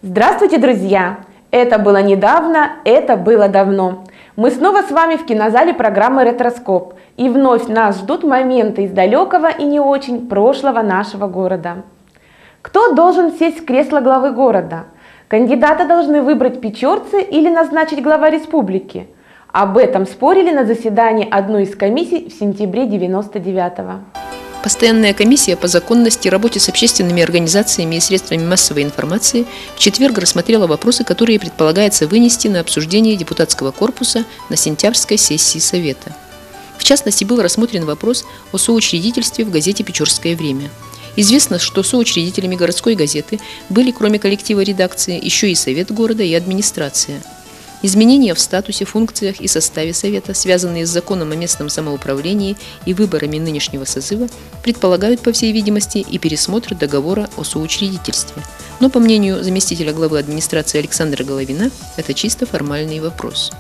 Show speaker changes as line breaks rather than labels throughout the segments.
Здравствуйте, друзья! Это было недавно, это было давно. Мы снова с вами в кинозале программы «Ретроскоп». И вновь нас ждут моменты из далекого и не очень прошлого нашего города. Кто должен сесть в кресло главы города? Кандидата должны выбрать печорцы или назначить глава республики? Об этом спорили на заседании одной из комиссий в сентябре 1999-го.
Постоянная комиссия по законности, работе с общественными организациями и средствами массовой информации в четверг рассмотрела вопросы, которые предполагается вынести на обсуждение депутатского корпуса на сентябрьской сессии Совета. В частности, был рассмотрен вопрос о соучредительстве в газете «Печорское время». Известно, что соучредителями городской газеты были, кроме коллектива редакции, еще и Совет города и администрация. Изменения в статусе, функциях и составе Совета, связанные с законом о местном самоуправлении и выборами нынешнего созыва, предполагают, по всей видимости, и пересмотр договора о соучредительстве. Но, по мнению заместителя главы администрации Александра Головина, это чисто формальный вопрос.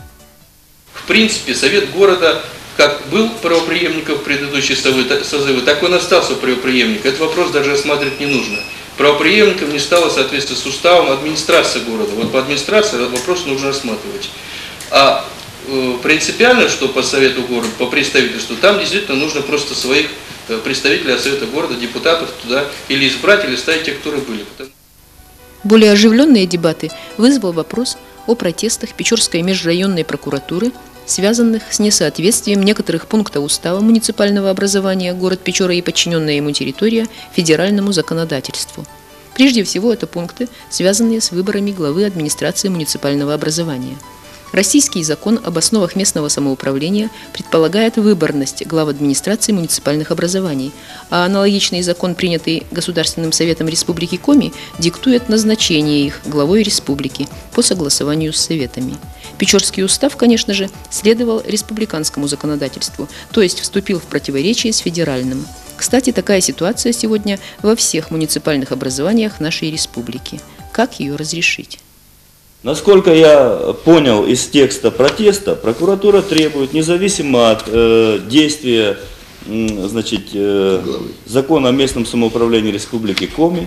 В принципе, Совет города как был правопреемником в предыдущие созывы, так он остался правопреемником. Этот вопрос даже рассматривать не нужно. Правопреемником не стало, соответственно, с уставом администрации города. Вот по администрации этот вопрос нужно рассматривать. А принципиально, что по Совету города, по представительству, там действительно нужно просто своих представителей от Совета города, депутатов туда или избрать, или ставить тех, которые были.
Более оживленные дебаты вызвал вопрос о протестах Печорской межрайонной прокуратуры, связанных с несоответствием некоторых пунктов устава муниципального образования город Печора и подчиненная ему территория федеральному законодательству. Прежде всего, это пункты, связанные с выборами главы администрации муниципального образования. Российский закон об основах местного самоуправления предполагает выборность глав администрации муниципальных образований, а аналогичный закон, принятый Государственным Советом Республики Коми, диктует назначение их главой республики по согласованию с советами. Печорский устав, конечно же, следовал республиканскому законодательству, то есть вступил в противоречие с федеральным. Кстати, такая ситуация сегодня во всех муниципальных образованиях нашей республики. Как ее разрешить?
Насколько я понял из текста протеста, прокуратура требует, независимо от действия закона о местном самоуправлении Республики Коми,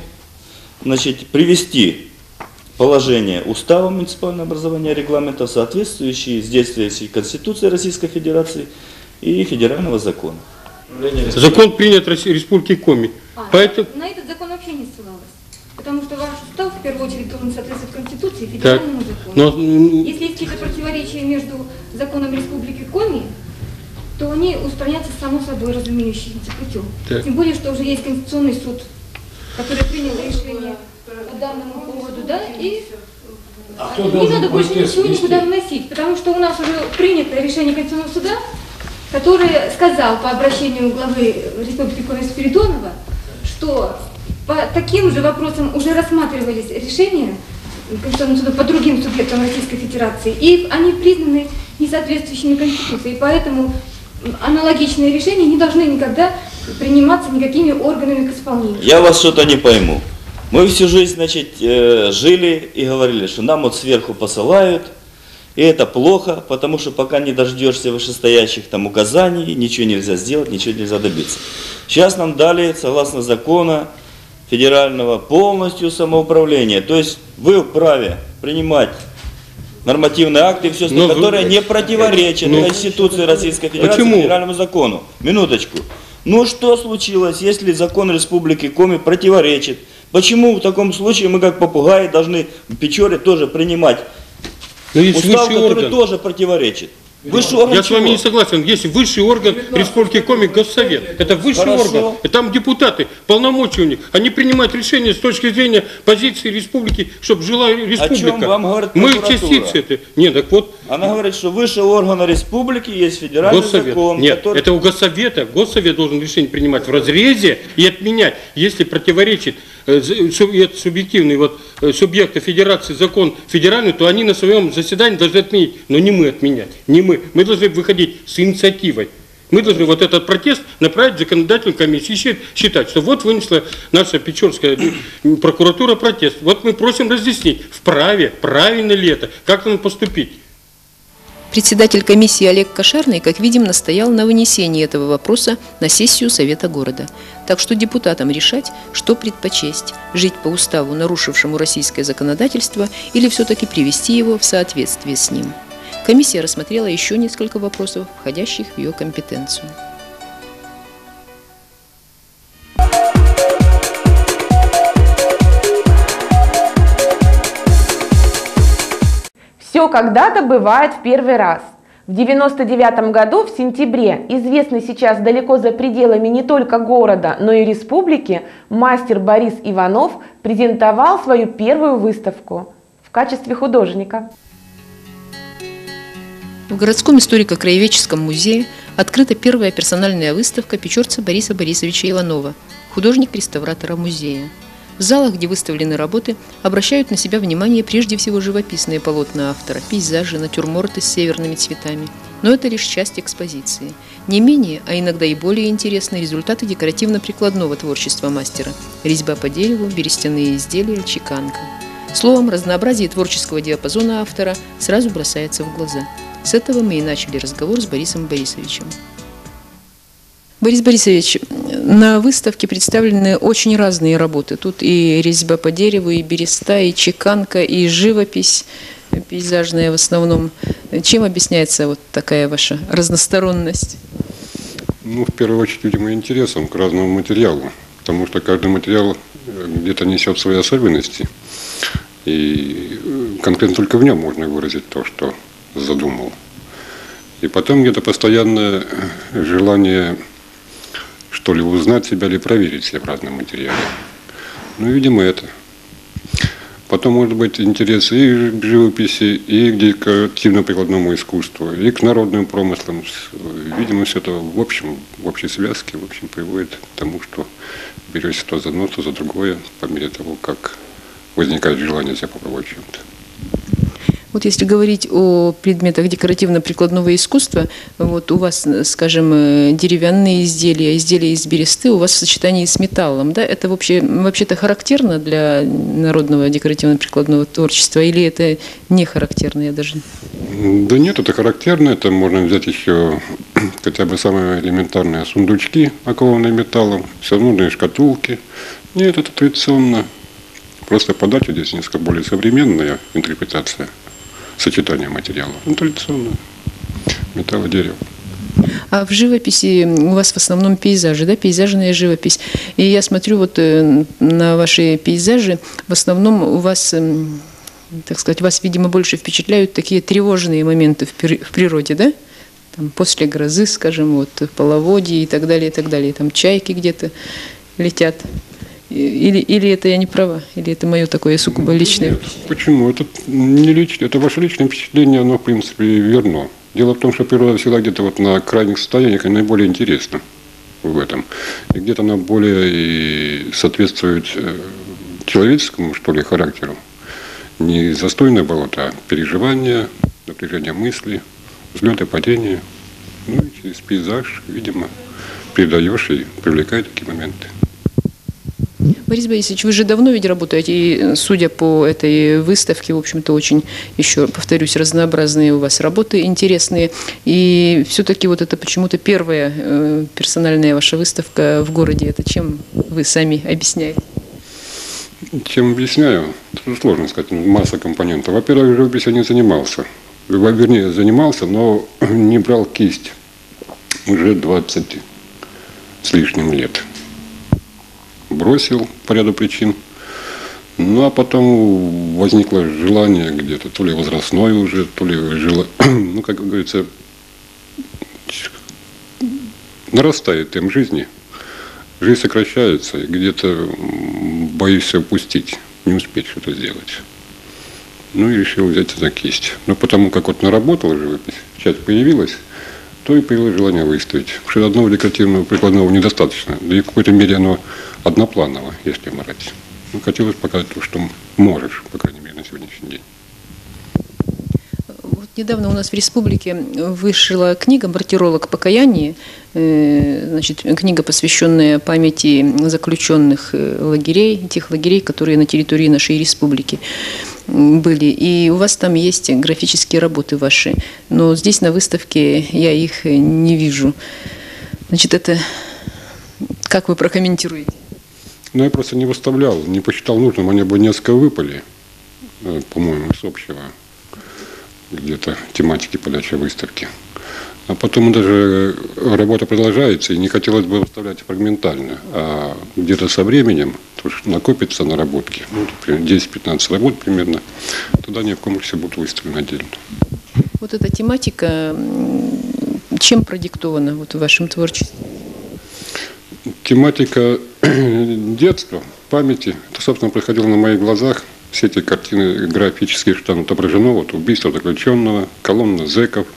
привести положение устава муниципального образования, регламента, соответствующие с действующей Конституцией Российской Федерации и федерального закона.
Закон принят Республики Коми. Поэтому...
На этот закон вообще не ссылалась. Потому что ваш устав, в первую очередь, должен соответствовать Конституции и федеральному закону. Если есть какие-то противоречия между законом Республики Коми, то они устранятся само собой разумеющимся путем. Так. Тем более, что уже есть Конституционный суд, который принял решение по данному поводу, да, и не надо больше ничего никуда вносить, потому что у нас уже принято решение Конституционного суда, который сказал по обращению главы Республики Коми Спиридонова, что по таким же вопросам уже рассматривались решения Конституционного суда по другим субъектам Российской Федерации, и они признаны несоответствующими Конституции, и поэтому аналогичные решения не должны никогда приниматься никакими органами к исполнению.
Я вас что-то не пойму. Мы всю жизнь, жили и говорили, что нам вот сверху посылают, и это плохо, потому что пока не дождешься вышестоящих там указаний, ничего нельзя сделать, ничего нельзя добиться. Сейчас нам дали, согласно закону федерального, полностью самоуправление. То есть вы вправе принимать нормативные акты, все, которые не противоречат Конституции Российской Федерации, федеральному закону. Минуточку. Ну что случилось, если закон Республики Коми противоречит? Почему в таком случае мы, как попугаи, должны в Печоре тоже принимать устав, который тоже противоречит? Высший орган.
Я с вами не согласен. Есть высший орган Республики Коми, Госсовет. Это высший орган. И там депутаты, полномочия у них. Они принимают решения с точки зрения позиции республики, чтобы жила республика.
О чем вам говорит
мы частицы это. Нет, так вот.
Она говорит, что выше органа республики есть федеральный закон.
Нет,
который...
это у Госсовета. Госсовет должен решение принимать в разрезе и отменять, если противоречит субъективный субъекта федерации закон федеральный, то они на своем заседании должны отменить. Но не мы отменять, не мы. Мы должны выходить с инициативой. Мы должны вот этот протест направить в законодательную комиссию и считать, что вот вынесла наша Печорская прокуратура протест. Вот мы просим разъяснить, правильно ли это, как нам поступить.
Председатель комиссии Олег Кошарный, как видим, настоял на вынесении этого вопроса на сессию Совета города. Так что депутатам решать, что предпочесть – жить по уставу, нарушившему российское законодательство, или все-таки привести его в соответствие с ним. Комиссия рассмотрела еще несколько вопросов, входящих в ее компетенцию.
Все когда-то бывает в первый раз. В 1999 году, в сентябре, известный сейчас далеко за пределами не только города, но и республики, мастер Борис Иванов презентовал свою первую выставку в качестве художника.
В городском историко-краеведческом музее открыта первая персональная выставка печорца Бориса Борисовича Иванова, художник-реставратора музея. В залах, где выставлены работы, обращают на себя внимание прежде всего живописные полотна автора, пейзажи, натюрморты с северными цветами. Но это лишь часть экспозиции. Не менее, а иногда и более интересны результаты декоративно-прикладного творчества мастера. Резьба по дереву, берестяные изделия, чеканка. Словом, разнообразие творческого диапазона автора сразу бросается в глаза. С этого мы и начали разговор с Борисом Борисовичем. Борис Борисович, на выставке представлены очень разные работы. Тут и резьба по дереву, и береста, и чеканка, и живопись пейзажная в основном. Чем объясняется вот такая ваша разносторонность?
Ну, в первую очередь, видимо, интересом к разному материалу, потому что каждый материал где-то несет свои особенности, и конкретно только в нем можно выразить то, что задумал. И потом где-то постоянное желание что ли узнать себя или проверить себя в разном материале. Ну, видимо, это. Потом может быть интерес и к живописи, и к декоративно-прикладному искусству, и к народным промыслам. Видимо, все это в общей связке, приводит к тому, что берешь то за одно, то за другое, по мере того, как возникает желание себя попробовать чем-то.
Вот если говорить о предметах декоративно-прикладного искусства, вот у вас, скажем, деревянные изделия, изделия из бересты, у вас в сочетании с металлом, да? Это вообще-то характерно для народного декоративно-прикладного творчества, или это не характерно? Я даже...
Да нет, это характерно. Это можно взять еще хотя бы самые элементарные сундучки, окованные металлом, всевозможные шкатулки. Нет, это традиционно. Просто подача здесь несколько более современная интерпретация. Сочетание материалов. Ну, традиционно. Металл и дерево.
А в живописи у вас в основном пейзажи, да, пейзажная живопись. И я смотрю вот на ваши пейзажи, в основном у вас, так сказать, вас, видимо, больше впечатляют такие тревожные моменты в природе, да? Там, после грозы, скажем, вот половодье и так далее, и так далее. Там чайки где-то летят. Или это я не права, или это мое такое сугубо личное?
Нет, почему? Это не личное, это ваше личное впечатление, оно в принципе верно. Дело в том, что природа всегда где-то вот на крайних состояниях наиболее интересна в этом. И где-то она более соответствует человеческому, что ли, характеру. Не застойное болото, а переживания, напряжение мысли, взлеты, падения. Ну и через пейзаж, видимо, передаешь и привлекает такие моменты.
Борис Борисович, вы же давно ведь работаете, и судя по этой выставке, в общем-то, очень, еще повторюсь, разнообразные у вас работы, интересные. И все-таки вот это почему-то первая персональная ваша выставка в городе. Это чем вы сами объясняете?
Чем объясняю? Это сложно сказать, масса компонентов. Во-первых, живописью я не занимался. Вернее, занимался, но не брал кисть уже 20 с лишним лет. Бросил по ряду причин. Ну, а потом возникло желание где-то, то ли возрастное уже, то ли ну, как говорится, нарастает темп жизни. Жизнь сокращается, и где-то боишься упустить, не успеть что-то сделать. Ну, и решил взять за кисть. Но потому как вот наработала живопись, часть появилась, то и появилось желание выставить. Потому что одного декоративного прикладного недостаточно. Да и в какой-то мере оно однопланово, если брать. Ну, хотелось показать то, что можешь, по крайней мере, на сегодняшний день.
Вот недавно у нас в республике вышла книга «Мартиролог покаяния». Значит, книга, посвященная памяти заключенных лагерей, тех лагерей, которые на территории нашей республики. были, и у вас там есть графические работы ваши, но здесь на выставке я их не вижу. Значит, это как вы прокомментируете?
Ну, я просто не выставлял, не посчитал нужным, они бы несколько выпали, по-моему, с общего где-то тематики подачи выставки. А потом даже работа продолжается, и не хотелось бы выставлять фрагментально, а где-то со временем, то что накопится наработки, ну, например, 10-15 работ примерно, тогда они в конкурсе будут выставлены отдельно.
Вот эта тематика, чем продиктована вот в вашем творчестве?
Тематика детства, памяти, это, собственно, происходило на моих глазах. Все эти картины графические, что там отображено, вот убийство заключенного, колонна зэков,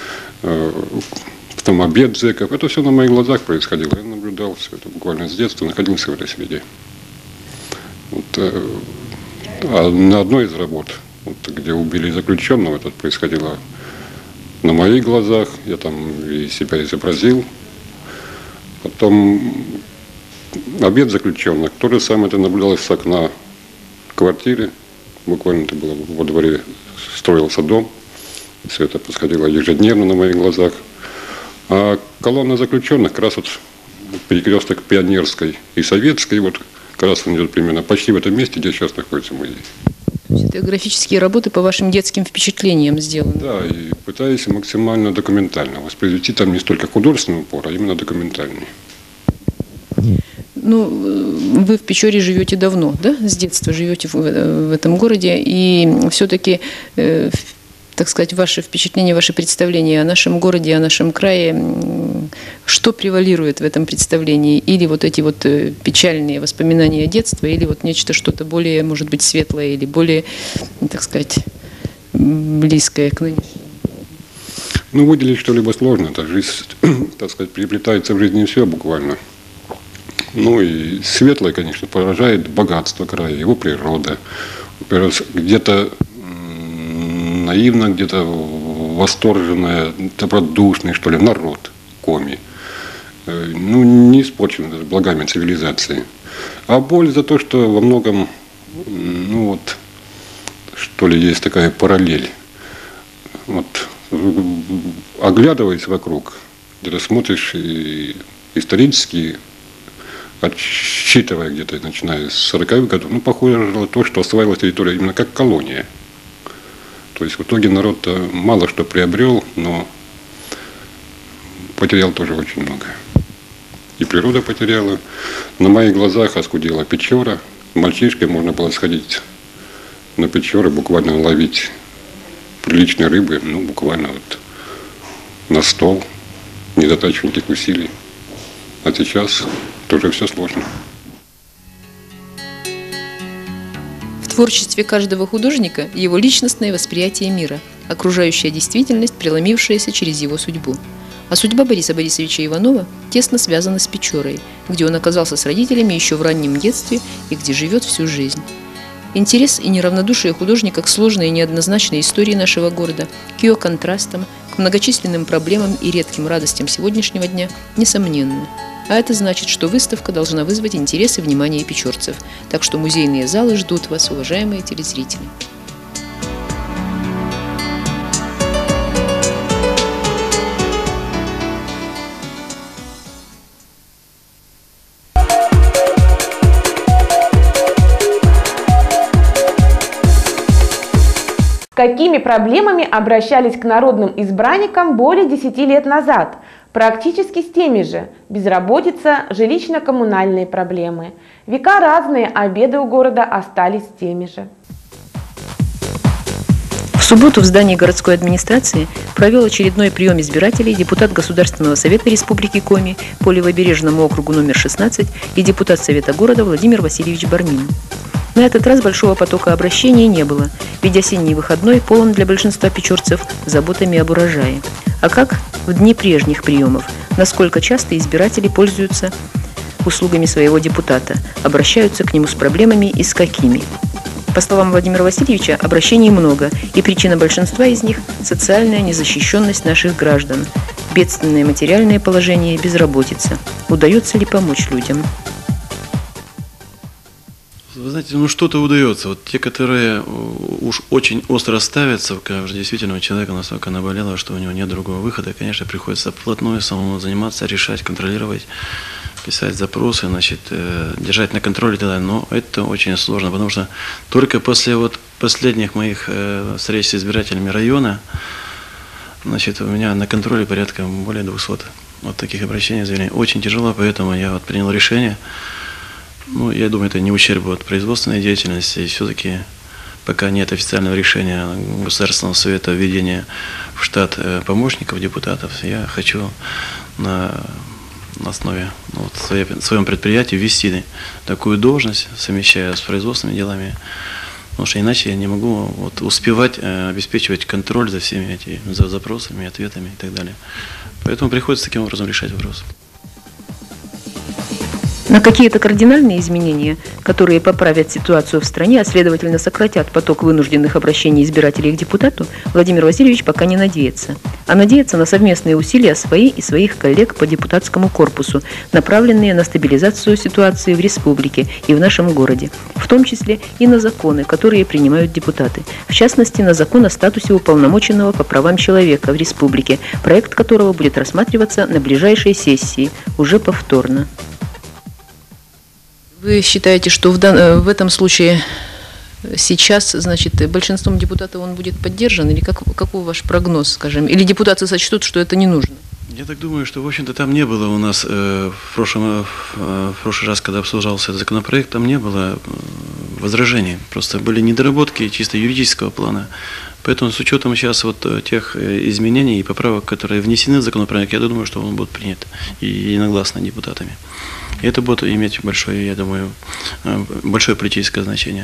потом обед зэков. Это все на моих глазах происходило. Я наблюдал все это буквально с детства, находился в этой среде. Вот, а на одной из работ, вот, где убили заключенного, это происходило на моих глазах. Я там и себя изобразил. Потом обед заключенных. То же самое это наблюдалось с окна квартиры. Буквально это было во дворе, строился дом. Все это происходило ежедневно на моих глазах. А колонна заключенных, как раз вот перекресток Пионерской и Советской, вот как раз он идет примерно почти в этом месте, где сейчас находится музей.
То есть это графические работы по вашим детским впечатлениям сделаны?
Да, и пытаюсь максимально документально воспроизвести там не столько художественный упор, а именно документальный.
Ну, вы в Печоре живете давно, да? С детства живете в этом городе, и все-таки, так сказать, ваши впечатления, ваши представления о нашем городе, о нашем крае, что превалирует в этом представлении? Или вот эти вот печальные воспоминания детства, или вот нечто что-то более, может быть, светлое, или более, так сказать, близкое к нынешнему?
Ну, выделить что-либо сложно. Это жизнь, так сказать, переплетается в жизни все буквально. Ну и светлое, конечно, поражает богатство края, его природа. Где-то наивно, где-то восторженное, добродушный, что ли, народ Коми. Ну, не испорчен даже благами цивилизации. А боль за то, что во многом, ну вот, что ли, есть такая параллель. Вот, оглядываясь вокруг, где-то смотришь и исторически, отсчитывая где-то, начиная с 40-х годов, ну, похоже на то, что осваивалась территория именно как колония. То есть в итоге народ мало что приобрел, но потерял тоже очень много. И природа потеряла. На моих глазах оскудела Печора. Мальчишкой можно было сходить на Печоры, буквально ловить приличной рыбы, ну, буквально вот на стол, не затрачивая никаких усилий. А сейчас тоже все сложно.
В творчестве каждого художника его личностное восприятие мира, окружающая действительность, преломившаяся через его судьбу. А судьба Бориса Борисовича Иванова тесно связана с Печорой, где он оказался с родителями еще в раннем детстве и где живет всю жизнь. Интерес и неравнодушие художника к сложной и неоднозначной истории нашего города, к ее контрастам, к многочисленным проблемам и редким радостям сегодняшнего дня несомненны. А это значит, что выставка должна вызвать интерес и внимание печорцев. Так что музейные залы ждут вас, уважаемые телезрители.
С какими проблемами обращались к народным избранникам более 10 лет назад? Практически с теми же – безработица, жилищно-коммунальные проблемы. Века разные, а беды у города остались теми же.
В субботу в здании городской администрации провел очередной прием избирателей депутат Государственного совета Республики Коми по Левобережному округу номер 16 и депутат Совета города Владимир Васильевич Бармин. На этот раз большого потока обращений не было, ведь осенний выходной полон для большинства печорцев заботами об урожае. А как в дни прежних приемов? Насколько часто избиратели пользуются услугами своего депутата, обращаются к нему с проблемами и с какими? По словам Владимира Васильевича, обращений много, и причина большинства из них – социальная незащищенность наших граждан, бедственное материальное положение и безработица. Удается ли помочь людям?
Вы знаете, ну что-то удается. Вот те, которые уж очень остро ставятся, когда уже действительно у человека настолько наболело, что у него нет другого выхода, конечно, приходится вплотную самому заниматься, решать, контролировать, писать запросы, значит, держать на контроле и так далее. Но это очень сложно, потому что только после вот последних моих встреч с избирателями района, значит, у меня на контроле порядка более 200 вот таких обращений, заявлений. Очень тяжело, поэтому я вот принял решение. Ну, я думаю, это не ущерб от производственной деятельности, и все-таки пока нет официального решения Государственного совета введения в штат помощников депутатов, я хочу на основе вот, в своем предприятии ввести такую должность, совмещая с производственными делами, потому что иначе я не могу вот, успевать обеспечивать контроль за всеми этими запросами, ответами и так далее. Поэтому приходится таким образом решать вопрос.
На какие-то кардинальные изменения, которые поправят ситуацию в стране, а следовательно сократят поток вынужденных обращений избирателей к депутату, Владимир Васильевич пока не надеется. А надеется на совместные усилия свои и своих коллег по депутатскому корпусу, направленные на стабилизацию ситуации в республике и в нашем городе, в том числе и на законы, которые принимают депутаты. В частности, на закон о статусе уполномоченного по правам человека в республике, проект которого будет рассматриваться на ближайшей сессии, уже повторно. Вы считаете, что в этом случае сейчас, значит, большинством депутатов он будет поддержан? Или какой ваш прогноз, скажем? Или депутаты сочтут, что это не нужно?
Я так думаю, что, в общем-то, там не было у нас в прошлый раз, когда обсуждался этот законопроект, там не было возражений. Просто были недоработки чисто юридического плана. Поэтому с учетом сейчас вот тех изменений и поправок, которые внесены в законопроект, я думаю, что он будет принят и единогласно депутатами. И это будет иметь большое, я думаю, большое политическое значение.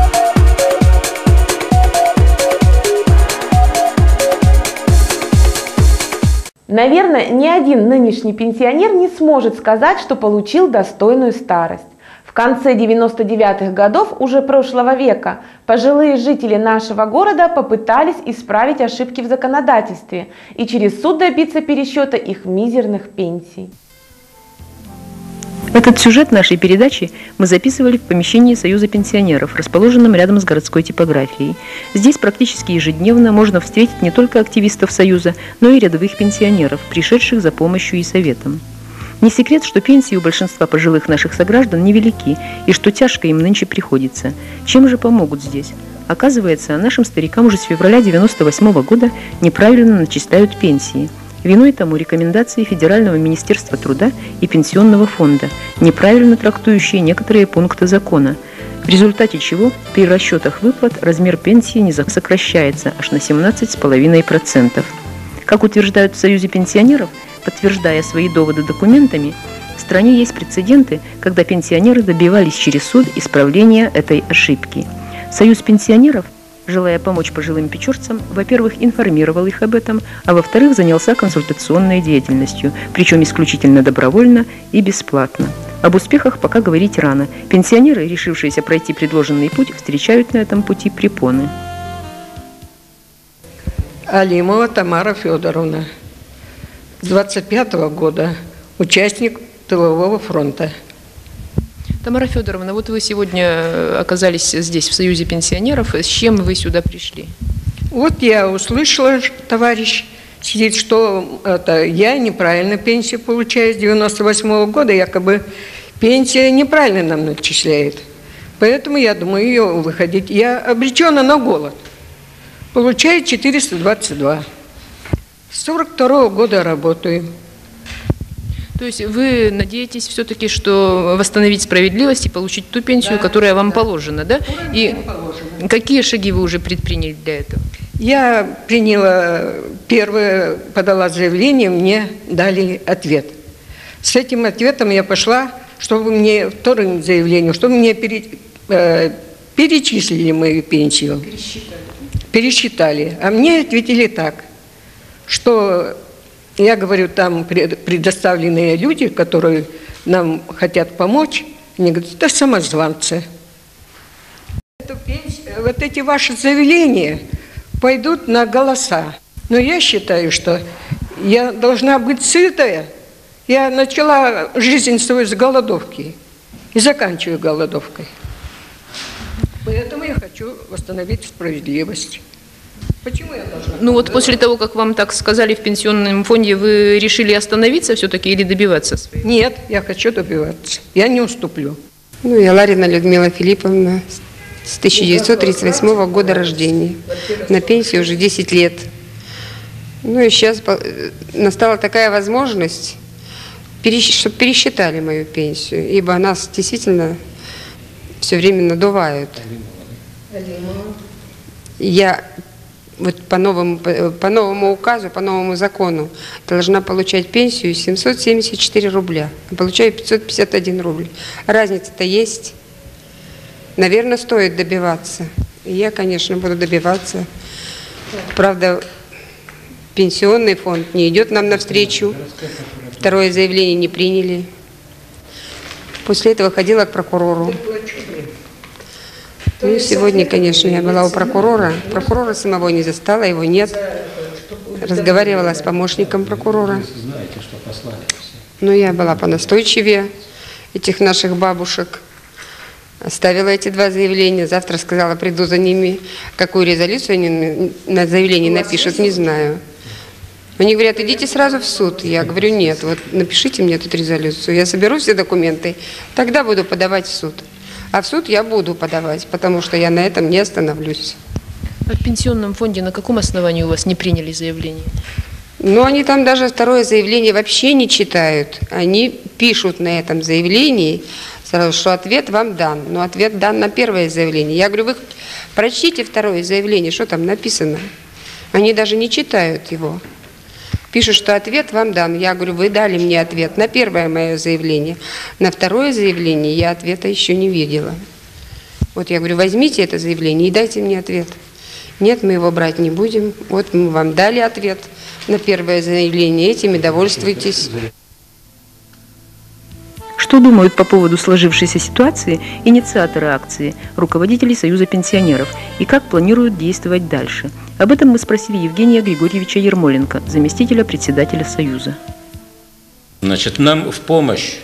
Наверное, ни один нынешний пенсионер не сможет сказать, что получил достойную старость. В конце 99-х годов уже прошлого века пожилые жители нашего города попытались исправить ошибки в законодательстве и через суд добиться пересчета их мизерных пенсий.
Этот сюжет нашей передачи мы записывали в помещении Союза пенсионеров, расположенном рядом с городской типографией. Здесь практически ежедневно можно встретить не только активистов Союза, но и рядовых пенсионеров, пришедших за помощью и советом. Не секрет, что пенсии у большинства пожилых наших сограждан невелики, и что тяжко им нынче приходится. Чем же помогут здесь? Оказывается, нашим старикам уже с февраля 1998 года неправильно начисляют пенсии. Виной тому рекомендации Федерального министерства труда и пенсионного фонда, неправильно трактующие некоторые пункты закона, в результате чего при расчетах выплат размер пенсии не сокращается аж на 17,5%. Как утверждают в Союзе пенсионеров, подтверждая свои доводы документами, в стране есть прецеденты, когда пенсионеры добивались через суд исправления этой ошибки. Союз пенсионеров, желая помочь пожилым печорцам, во-первых, информировал их об этом, а во-вторых, занялся консультационной деятельностью, причем исключительно добровольно и бесплатно. Об успехах пока говорить рано. Пенсионеры, решившиеся пройти предложенный путь, встречают на этом пути препоны.
Алимова Тамара Федоровна, с 25-го года, участник тылового фронта.
Тамара Федоровна, вот вы сегодня оказались здесь, в Союзе пенсионеров. С чем вы сюда пришли?
Вот я услышала, товарищ сидит, что я неправильно пенсию получаю с 98-го года, якобы пенсия неправильно нам начисляет. Поэтому я думаю ее выходить. Я обречена на голод. Получаю 422. С 42-го года работаю.
То есть вы надеетесь все-таки, что восстановить справедливость и получить ту пенсию, которая вам положена, да? И положено. Какие шаги вы уже предприняли для этого?
Я приняла первое, подала заявление, мне дали ответ. С этим ответом я пошла, чтобы мне, вторым заявлением, чтобы мне перечислили мою пенсию. Пересчитали. А мне ответили так, что... Я говорю, там предоставленные люди, которые нам хотят помочь, они говорят, это самозванцы. Вот эти ваши заявления пойдут на голоса. Но я считаю, что я должна быть сытая. Я начала жизнь свою с голодовки и заканчиваю голодовкой. я хочу восстановить справедливость. Почему я должна?
Ну вот после того, как вам так сказали в пенсионном фонде, вы решили остановиться все-таки или добиваться своего?
Нет, я хочу добиваться. Я не уступлю.
Ну, я Ларина Людмила Филипповна, с 1938 года рождения. На пенсии уже 10 лет. Ну и сейчас настала такая возможность, чтобы пересчитали мою пенсию, ибо нас действительно все время надувают. Я вот по новому указу, по новому закону должна получать пенсию 774 рубля, а получаю 551 рубль. Разница-то есть. Наверное, стоит добиваться. И я, конечно, буду добиваться. Правда, пенсионный фонд не идет нам навстречу. Второе заявление не приняли. После этого ходила к прокурору. Ну, сегодня, конечно, я была у прокурора. Прокурора самого не застала, его нет. Разговаривала с помощником прокурора. Но я была понастойчивее этих наших бабушек. Оставила эти два заявления. Завтра сказала, приду за ними. Какую резолюцию они на заявлении напишут, не знаю. Они говорят, идите сразу в суд. Я говорю, нет, вот напишите мне тут резолюцию. Я соберу все документы, тогда буду подавать в суд. А в суд я буду подавать, потому что я на этом не остановлюсь.
А в пенсионном фонде на каком основании у вас не приняли заявление?
Ну, они там даже второе заявление вообще не читают. Они пишут на этом заявлении сразу, что ответ вам дан. Но ответ дан на первое заявление. Я говорю, вы прочтите второе заявление, что там написано. Они даже не читают его. Пишут, что ответ вам дан. Я говорю, вы дали мне ответ на первое мое заявление. На второе заявление я ответа еще не видела. Вот я говорю, возьмите это заявление и дайте мне ответ. Нет, мы его брать не будем. Вот мы вам дали ответ на первое заявление, этими довольствуйтесь.
Что думают по поводу сложившейся ситуации инициаторы акции, руководители Союза пенсионеров, и как планируют действовать дальше? Об этом мы спросили Евгения Григорьевича Ермоленко, заместителя председателя Союза.
Значит, нам в помощь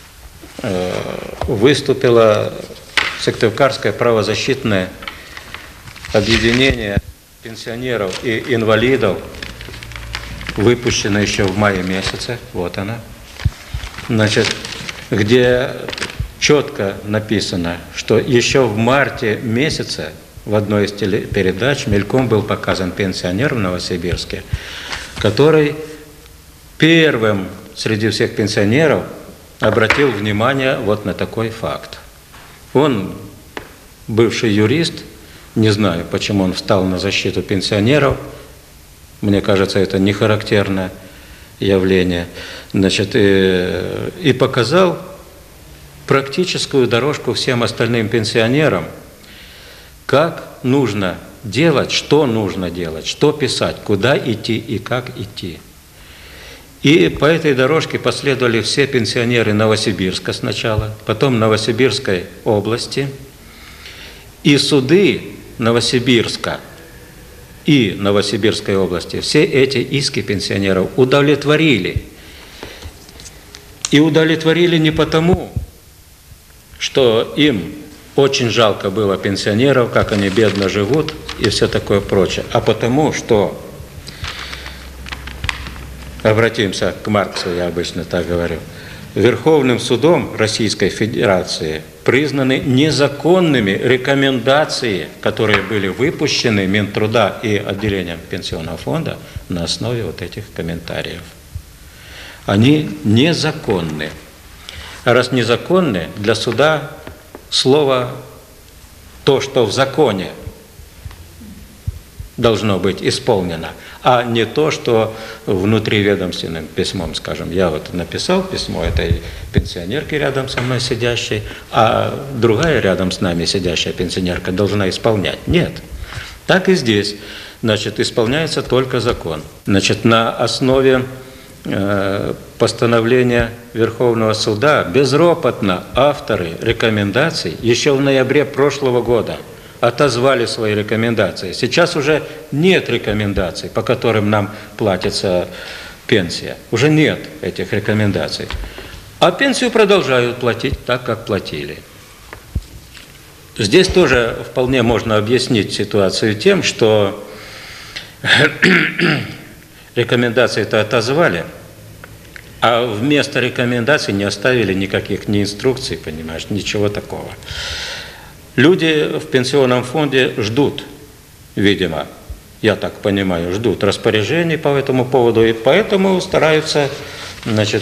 выступило Сыктывкарское правозащитное объединение пенсионеров и инвалидов, выпущенное еще в мае месяце, вот она, значит, где четко написано, что еще в марте месяце в одной из телепередач мельком был показан пенсионер в Новосибирске, который первым среди всех пенсионеров обратил внимание вот на такой факт. Он, бывший юрист, не знаю, почему он встал на защиту пенсионеров, мне кажется, это не характерное явление, значит, и показал практическую дорожку всем остальным пенсионерам, как нужно делать, что писать, куда идти и как идти. И по этой дорожке последовали все пенсионеры Новосибирска сначала, потом Новосибирской области, и суды Новосибирска и Новосибирской области все эти иски пенсионеров удовлетворили. И удовлетворили не потому, что им очень жалко было пенсионеров, как они бедно живут и все такое прочее, а потому, что, обратимся к Марксу, я обычно так говорю, Верховным судом Российской Федерации признаны незаконными рекомендации, которые были выпущены Минтруда и отделением Пенсионного фонда на основе вот этих комментариев. Они незаконны. А раз незаконны, для суда слово то, что в законе должно быть исполнено, а не то, что внутриведомственным письмом, скажем, я вот написал письмо этой пенсионерке рядом со мной сидящей, а другая рядом с нами сидящая пенсионерка должна исполнять. Нет. Так и здесь. Значит, исполняется только закон. Значит, на основе постановления Верховного суда безропотно авторы рекомендаций еще в ноябре прошлого года отозвали свои рекомендации. Сейчас уже нет рекомендаций, по которым нам платится пенсия. Уже нет этих рекомендаций. А пенсию продолжают платить так, как платили. Здесь тоже вполне можно объяснить ситуацию тем, что рекомендации-то отозвали, а вместо рекомендаций не оставили никаких ни инструкций, понимаешь, ничего такого. Люди в пенсионном фонде ждут, видимо, я так понимаю, ждут распоряжений по этому поводу, и поэтому стараются, значит,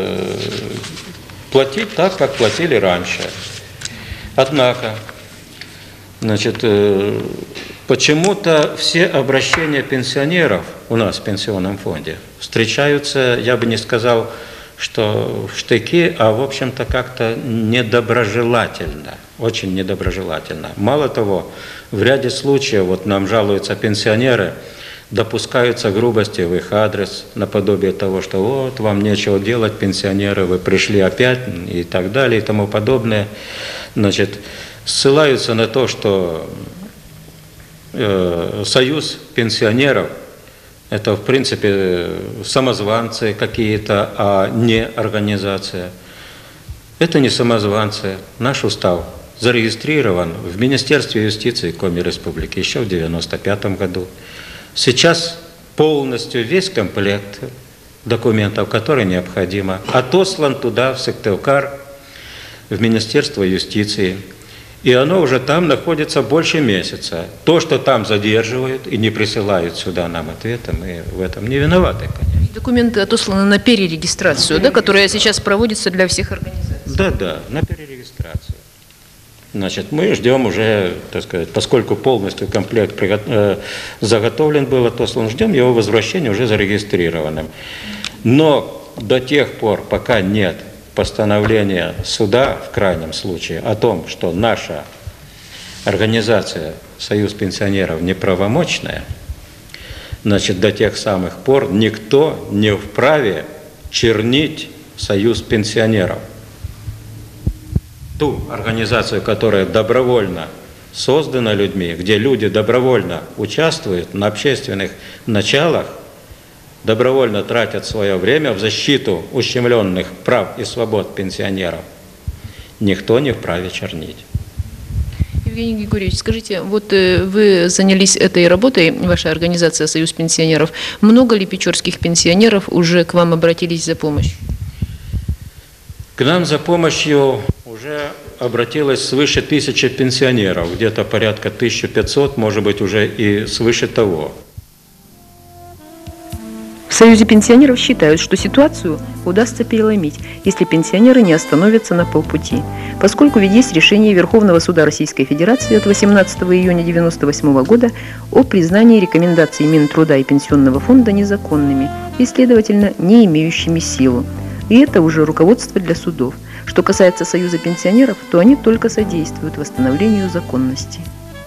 платить так, как платили раньше. Однако, значит, почему-то все обращения пенсионеров у нас в пенсионном фонде встречаются, я бы не сказал, что в штыки, а в общем-то как-то недоброжелательно, очень недоброжелательно. Мало того, в ряде случаев, вот нам жалуются пенсионеры, допускаются грубости в их адрес, наподобие того, что вот вам нечего делать, пенсионеры, вы пришли опять и так далее и тому подобное. Значит, ссылаются на то, что союз пенсионеров – это, в принципе, самозванцы какие-то, а не организация. Это не самозванцы. Наш устав зарегистрирован в Министерстве юстиции Коми Республики еще в 1995 году. Сейчас полностью весь комплект документов, которые необходимо, отослан туда, в Сыктывкар, в Министерство юстиции. И оно уже там находится больше месяца. То, что там задерживают и не присылают сюда нам ответы, мы в этом не виноваты, конечно.
Документы отосланы на перерегистрацию, да, которая сейчас проводится для всех организаций?
Да, на перерегистрацию. Значит, мы ждем уже, так сказать, поскольку полностью комплект заготовлен был, отослан, ждем его возвращения уже зарегистрированным. Но до тех пор, пока нет постановления суда, в крайнем случае, о том, что наша организация «Союз пенсионеров» неправомочная, значит, до тех самых пор никто не вправе чернить «Союз пенсионеров». Ту организацию, которая добровольно создана людьми, где люди добровольно участвуют на общественных началах, добровольно тратят свое время в защиту ущемленных прав и свобод пенсионеров, никто не вправе чернить.
Евгений Григорьевич, скажите, вот вы занялись этой работой, ваша организация «Союз пенсионеров». Много ли печорских пенсионеров уже к вам обратились за помощью?
К нам за помощью уже обратилось свыше 1000 пенсионеров, где-то порядка 1500, может быть, уже и свыше того.
В Союзе пенсионеров считают, что ситуацию удастся переломить, если пенсионеры не остановятся на полпути, поскольку ведь есть решение Верховного суда Российской Федерации от 18 июня 1998 года о признании рекомендаций Минтруда и Пенсионного фонда незаконными и, следовательно, не имеющими силу. И это уже руководство для судов. Что касается Союза пенсионеров, то они только содействуют восстановлению законности.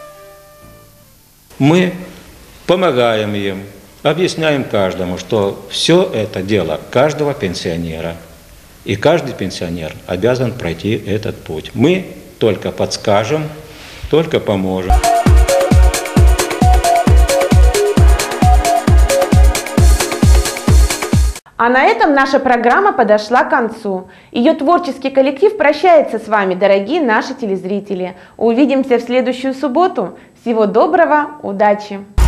Мы помогаем им, объясняем каждому, что все это дело каждого пенсионера. И каждый пенсионер обязан пройти этот путь. Мы только подскажем, только поможем.
А на этом наша программа подошла к концу. Ее творческий коллектив прощается с вами, дорогие наши телезрители. Увидимся в следующую субботу. Всего доброго, удачи!